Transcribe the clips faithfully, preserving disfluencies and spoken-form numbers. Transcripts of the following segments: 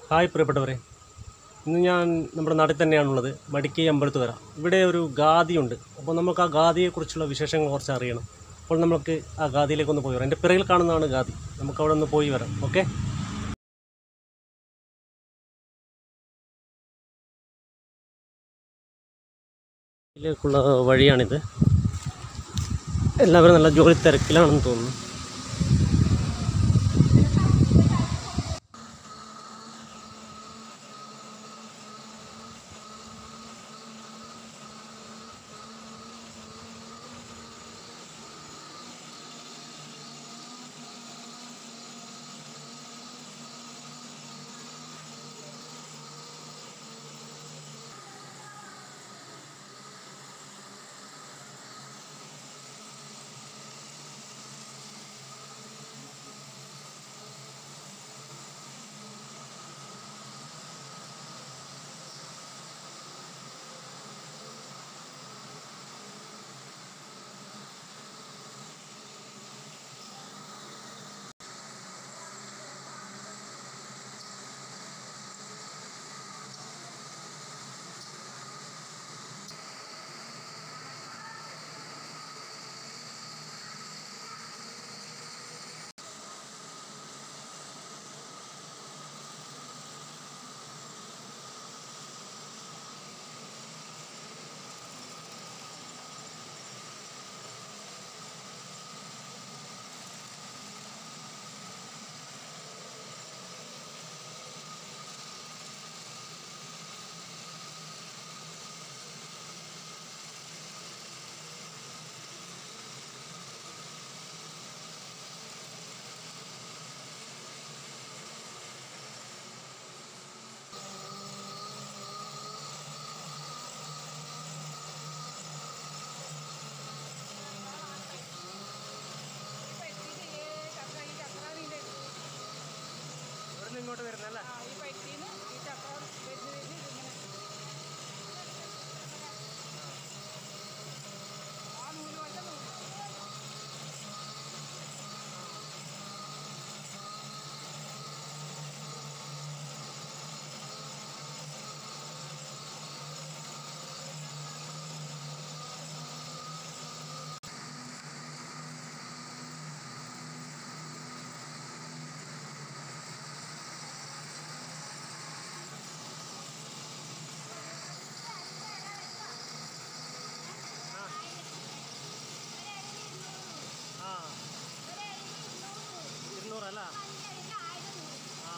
Hi പ്രിയപ്പെട്ടവരെ, ഇന്ന് ഞാൻ നമ്മുടെ നാട്ടിൽ തന്നെയാണുള്ളത്. മടിക്കൈ അമ്പലത്തുകര. ഇവിടെ ഒരു ഗാദിയുണ്ട്. അപ്പോൾ നമുക്ക് ആ ഗാദിയെക്കുറിച്ചുള്ള വിശേഷങ്ങൾ കുറച്ച് അറിയണം. അപ്പോൾ നമുക്ക് ആ ഗാദിയിലേക്കൊന്ന് പോയി വരാം. എൻ്റെ പിറകിൽ കാണുന്നതാണ് ഗാദി. നമുക്ക് അവിടെ ഒന്ന് പോയി വരാം. ഓക്കെ, ഇതിലേക്കുള്ള വഴിയാണിത്. എല്ലാവരും നല്ല ജോലി തിരക്കിലാണെന്ന് തോന്നുന്നു. ഇങ്ങോട്ട് വരുന്നല്ലേ? ഇരുന്നൂറല്ല? ആ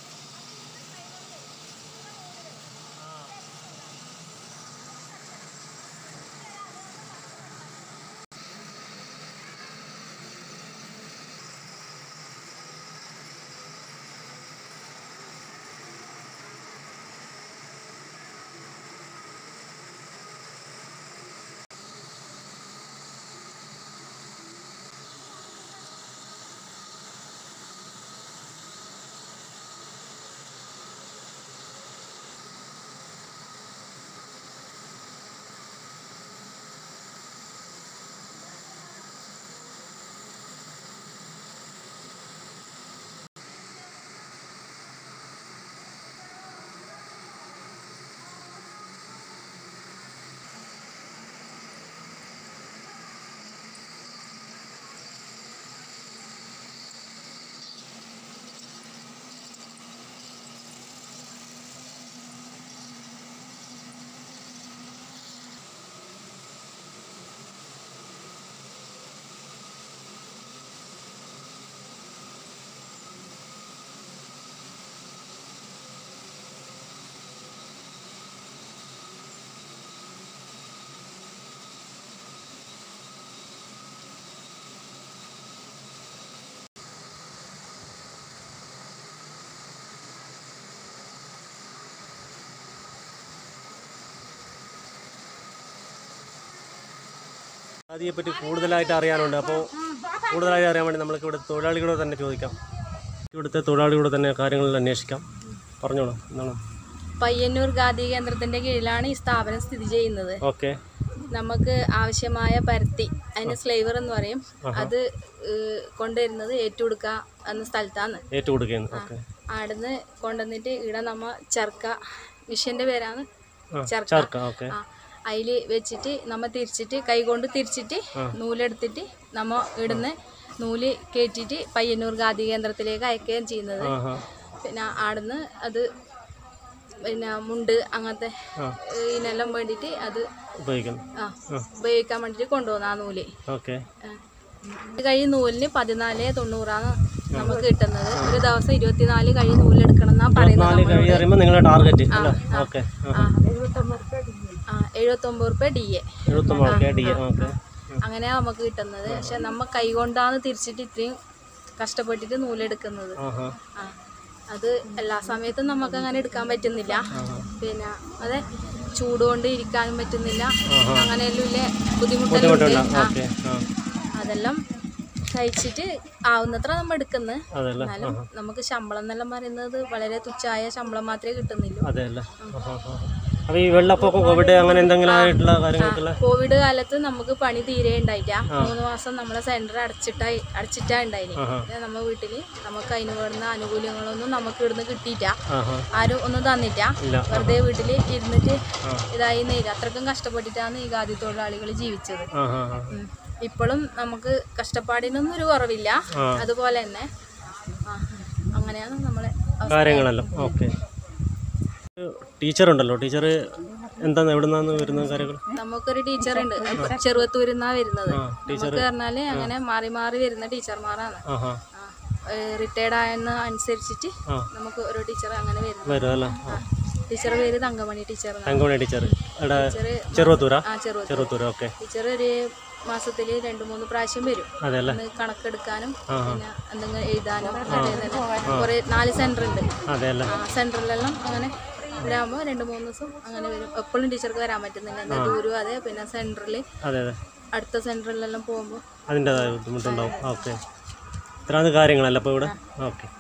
ഗാദിയെപ്പറ്റി കൂടുതലായിട്ട് അറിയാനുണ്ട്. അപ്പോൾ കൂടുതലായി അറിയാൻ വേണ്ടി നമ്മൾക്ക് ഇവിടെ തൊഴിലാളികളോട് തന്നെ ചോദിക്കാം. ഇവിടുത്തെ തൊഴിലാളികളോട് തന്നെ കാര്യങ്ങളിൽ അന്വേഷിക്കാം. പറഞ്ഞോളൂ, എന്താണ്? പയ്യന്നൂർ ഗാദി കേന്ദ്രത്തിന്റെ കീഴിലാണ് ഈ സ്ഥാപനം സ്ഥിതി ചെയ്യുന്നത്. ഓക്കെ, നമുക്ക് ആവശ്യമായ പരുത്തി, അതിന് സ്ലേവർ എന്ന് പറയും, അത് കൊണ്ടുവരുന്നത് ഏറ്റുകൊടുക്ക എന്ന സ്ഥലത്താണ്. ഏറ്റുകൊടുക്കുകയാണ്. ഓക്കെ, ആടുന്ന് കൊണ്ടുവന്നിട്ട് ഇവിടെ നമ്മ ചർക്ക മിഷ്യൻ്റെ പേരാണ് ചർക്ക. ചർക്ക ഓക്കെ. ആ അതിൽ വെച്ചിട്ട് നമ്മ തിരിച്ചിട്ട് കൈ കൊണ്ട് തിരിച്ചിട്ട് നൂലെടുത്തിട്ട് നമ്മ ഇടുന്ന് നൂല് കയറ്റിയിട്ട് പയ്യന്നൂർ ഖാദി കേന്ദ്രത്തിലേക്ക് അയക്കുകയും ചെയ്യുന്നത്. പിന്നെ ആടുന്ന് അത് പിന്നെ മുണ്ട് അങ്ങനത്തെ ഇതിനെല്ലാം വേണ്ടിയിട്ട് അത് ആ ഉപയോഗിക്കാൻ വേണ്ടിയിട്ട് കൊണ്ടുപോകുന്ന ആ നൂല്. ഇത് കഴി നൂലിന് പതിനാല് തൊണ്ണൂറാണ് നമുക്ക് കിട്ടുന്നത്. ഒരു ദിവസം ഇരുപത്തിനാല് കഴി നൂലെടുക്കണം എന്നാ പറയുന്നത്. ആ എഴുപത്തൊമ്പത് റുപ്യ ഡി എ അങ്ങനെയാ നമുക്ക് കിട്ടുന്നത്. പക്ഷെ നമ്മ കൈ കൊണ്ടാണ് തിരിച്ചിട്ട് ഇത്രയും കഷ്ടപ്പെട്ടിട്ട് നൂലെടുക്കുന്നത്. ആ അത് എല്ലാ സമയത്തും നമുക്ക് അങ്ങനെ എടുക്കാൻ പറ്റുന്നില്ല. പിന്നെ അതെ ചൂടുകൊണ്ട് ഇരിക്കാനും പറ്റുന്നില്ല. അങ്ങനെയെല്ലാം ഇല്ലേ ബുദ്ധിമുട്ടെല്ലാം അതെല്ലാം കഴിച്ചിട്ട് ആവുന്നത്ര നമ്മൾ എടുക്കുന്നത്. എന്നാലും നമുക്ക് ശമ്പളം എന്നെല്ലാം പറയുന്നത് വളരെ തുച്ഛമായ ശമ്പളം മാത്രമേ കിട്ടുന്നില്ലൂ. കോവിഡ് കാലത്ത് നമുക്ക് പണി തീരെ ഉണ്ടായിട്ട. മൂന്ന് മാസം നമ്മളെ സെന്റർ അടച്ചിട്ടായി അടച്ചിട്ടാ ഉണ്ടായിന്. നമ്മ വീട്ടില് നമുക്ക് അതിന് വേണ്ടുന്ന ആനുകൂല്യങ്ങളൊന്നും നമുക്ക് ഇവിടുന്ന് കിട്ടിയിട്ട. ആരും ഒന്നും തന്നിട്ട. വെറുതെ വീട്ടില് ഇരുന്നിട്ട് ഇതായി നേരം അത്രക്കും കഷ്ടപ്പെട്ടിട്ടാണ് ഈ ഖാദി തൊഴിലാളികൾ ജീവിച്ചത്. ഇപ്പോഴും നമുക്ക് കഷ്ടപ്പാടിനൊന്നും ഒരു കുറവില്ല. അതുപോലെ തന്നെ അങ്ങനെയാണ് നമ്മളെ കാര്യങ്ങളെല്ലാം. ഓക്കെ. ടീച്ചർ ഉണ്ടല്ലോ, ടീച്ചർ എന്താണ് എവിടെ നിന്നാണ് വരുന്ന കാര്യങ്ങൾ? നമുക്കൊരു ടീച്ചർ ഉണ്ട്, ചെറുവത്തൂരിൽ നിന്നാണ് വരുന്നത്. നമുക്ക് പറഞ്ഞാല് അങ്ങനെ മാറി മാറി വരുന്ന ടീച്ചർമാരാണ്. റിട്ടയർഡ് ആയെന്ന് അനുസരിച്ചിട്ട് നമുക്ക് ഓരോ ടീച്ചർ അങ്ങനെ വരുന്നത്. ടീച്ചർ പേര് തങ്കമണി ടീച്ചർ. തങ്കമണി ടീച്ചർ ചെറുവത്തൂരാ? ചെറുവത്തൂർ. ഓക്കെ. ടീച്ചർ ഒരു മാസത്തിൽ രണ്ട് മൂന്ന് പ്രാവശ്യം വരും. കണക്കെടുക്കാനും പിന്നെ എന്തെങ്കിലും എഴുതാനും കുറെ നാല് സെന്റർ ഉണ്ട്. സെന്ററിലെല്ലാം അങ്ങനെ വരാകുമ്പോൾ രണ്ട് മൂന്ന് ദിവസം അങ്ങനെ വരും. എപ്പോഴും ടീച്ചർക്ക് വരാൻ പറ്റുന്നില്ല, എന്താ ദൂരം. അതെ പിന്നെ സെന്ററിൽ അടുത്ത സെന്ററിലെല്ലാം പോകുമ്പോൾ അതിൻ്റെതായ ബുദ്ധിമുട്ടുണ്ടാവും. ഓക്കെ. ഇത്രയാണ് കാര്യങ്ങളല്ല അപ്പോൾ ഇവിടെ. ഓക്കെ.